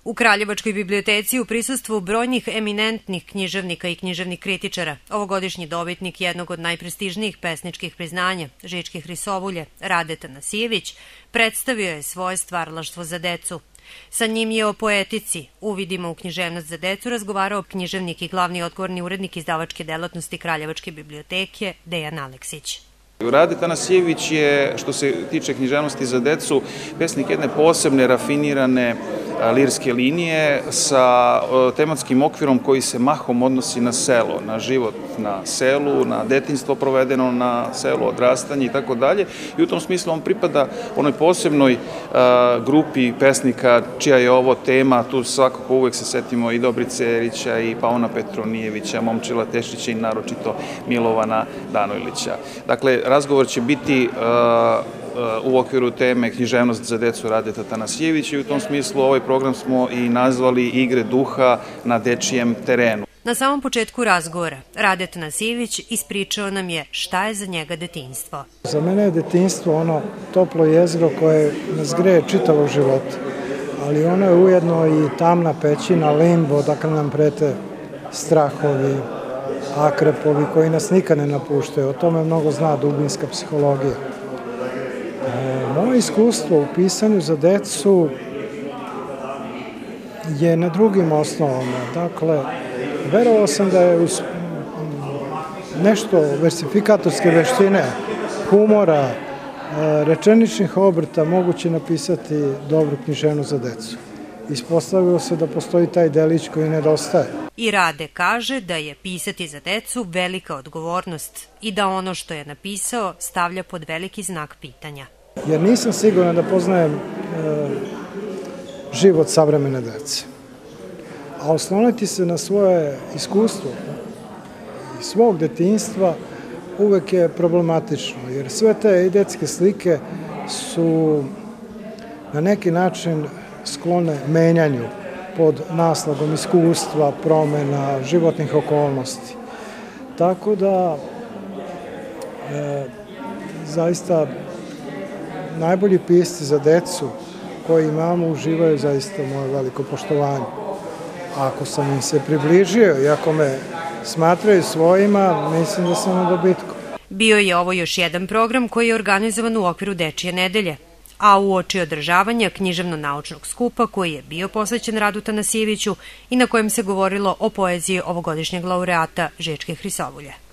U Kraljevačkoj biblioteci u prisustvu brojnih eminentnih književnika i književnih kritičara, ovogodišnji dobitnik jednog od najprestižnijih pesničkih priznanja, Žičke Hrisovulje, Rade Tanasijević, predstavio je svoje stvaralaštvo za decu. Sa njim je o poetici, uvidima u književnost za decu, razgovarao književnik i glavni odgovorni urednik izdavačke delatnosti Kraljevačke biblioteke, Dejan Aleksić. Rade Tanasijević je, što se tiče književnosti za decu, pesnik jedne posebne, rafinirane lirske linije sa tematskim okvirom koji se mahom odnosi na selo, na život na selu, na detinjstvo provedeno na selu, odrastanje i tako dalje. I u tom smislu on pripada onoj posebnoj grupi pesnika čija je ovo tema. Tu svakako uvek se setimo i Dobrice Erića i Pauna Petronijevića, Momčila Tešića i naročito Milovana Danojlića. Dakle, razgovor će biti u okviru teme književnost za decu Radeta Tanasijevića i u tom smislu ovaj program smo i nazvali Igre duha na dečijem terenu. Na samom početku razgovora Rade Tanasijević ispričao nam je šta je za njega detinjstvo. Za mene je detinjstvo ono toplo jezgro koje nas greje čitavog života, ali ono je ujedno i tamna pećina, limbo, dakle nam prete strahovi, akrepovi koji nas nikad ne napuštaju. O tome mnogo zna dubinska psihologija. Moje iskustvo u pisanju za decu je na drugim osnovama. Dakle, verovao sam da je uz nešto versifikatorske veštine, humora, rečeničnih obrta moguće napisati dobru književnost za decu. Ispostavilo se da postoji taj delić koji nedostaje. I Rade kaže da je pisati za decu velika odgovornost i da ono što je napisao stavlja pod veliki znak pitanja. Jer nisam siguran da poznajem život savremene dece. A osloniti se na svoje iskustvo i svog detinjstva uvek je problematično, jer sve te idejske slike su na neki način sklone menjanju pod naslagom iskustva, promena, životnih okolnosti. Tako da zaista najbolji pisci za decu koji imamo uživaju zaista moje veliko poštovanje. Ako sam im se približio i ako me smatraju svojima, mislim da sam na dobitku. Bio je ovo još jedan program koji je organizovan u okviru Dečije nedelje, a uoči održavanja književno-naučnog skupa koji je bio posvećen Radu Tanasijeviću i na kojem se govorilo o poeziji ovogodišnjeg laureata Žičke Hrisovulje.